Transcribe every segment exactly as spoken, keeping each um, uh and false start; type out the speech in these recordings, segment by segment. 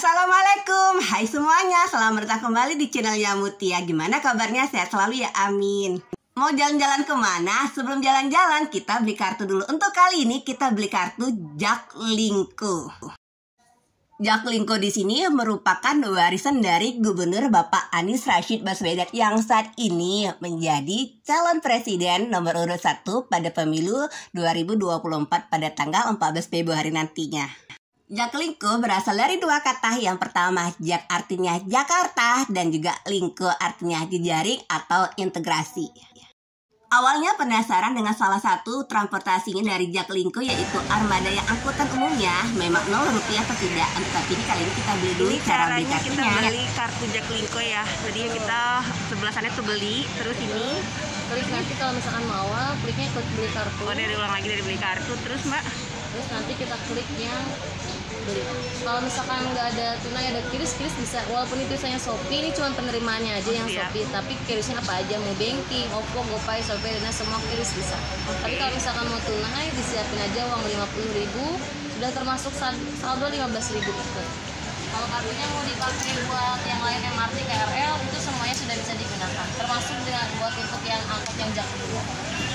Assalamualaikum, hai semuanya, selamat datang kembali di channelnya Mutia. Gimana kabarnya? Sehat selalu ya, amin. Mau jalan-jalan kemana? Sebelum jalan-jalan kita beli kartu dulu. Untuk kali ini kita beli kartu Jaklingko. Jaklingko di sini merupakan warisan dari Gubernur Bapak Anies Rashid Baswedan yang saat ini menjadi calon presiden nomor urut satu pada pemilu dua ribu dua puluh empat pada tanggal empat belas Februari nantinya. Jaklingko berasal dari dua kata. Yang pertama, Jak artinya Jakarta dan juga Lingko artinya jejaring atau integrasi. Awalnya penasaran dengan salah satu transportasinya dari Jaklingko, yaitu armada yang angkutan umumnya memang nol rupiah atau tidak. Tapi ini kali ini kita beli dulu ini cara beli caranya kartunya. Kita beli kartu Jaklingko ya. Jadi kita sebelah sana tuh beli, terus ini klik nanti kalau misalkan mau kliknya klik beli kartu. oh dari ulang lagi dari beli kartu, terus mbak Terus nanti kita kliknya beli. Kalau misalkan nggak ada tunai, ada kiris, kiris bisa. Walaupun itu saya Shopee, ini cuma penerimanya aja yang Siap. Shopee. Tapi kirisnya apa aja, mau banking, Oppo, GoPay, Shopee, Dana, semua kiris bisa. Tapi kalau misalkan mau tunai, disiapin aja uang lima puluh ribu, sudah termasuk saldo lima belas ribu itu. Kalau kartunya mau dipakai buat yang lain M R T, K R L, itu semuanya sudah bisa digunakan. Termasuk dengan buat untuk yang angkut yang Jaklingko.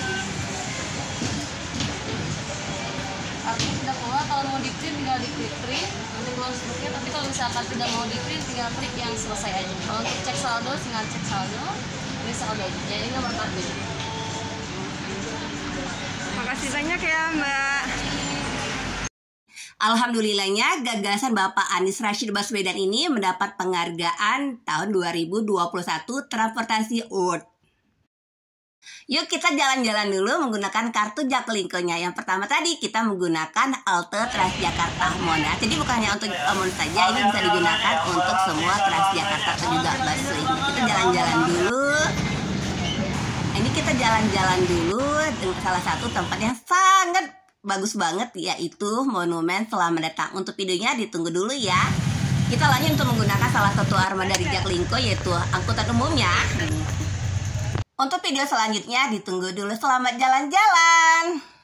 Kartunya sudah keluar, kalau mau di print tinggal di klik print, nanti keluar struknya. Tapi kalau misalkan tidak mau di print, tinggal klik yang selesai aja. Kalau untuk cek saldo, tinggal cek saldo, ini saldo aja. Ya, ini nomor kartu. makasih banyak ya mbak. Alhamdulillahnya gagasan Bapak Anies Rashid Baswedan ini mendapat penghargaan tahun dua ribu dua puluh satu Transportasi Award. Yuk kita jalan-jalan dulu menggunakan kartu Jaklingko-nya. Yang pertama tadi kita menggunakan halte Transjakarta Monas. Jadi bukan hanya untuk Monas saja, ini bisa digunakan untuk semua Transjakarta atau juga busway. Kita jalan-jalan dulu. Ini kita jalan-jalan dulu dengan salah satu tempat yang sangat bagus banget, yaitu Monumen Selamat Datang. Untuk videonya ditunggu dulu ya. Kita lanjut untuk menggunakan salah satu armada dari Jaklingko, yaitu angkutan umumnya. Untuk video selanjutnya ditunggu dulu. Selamat jalan-jalan.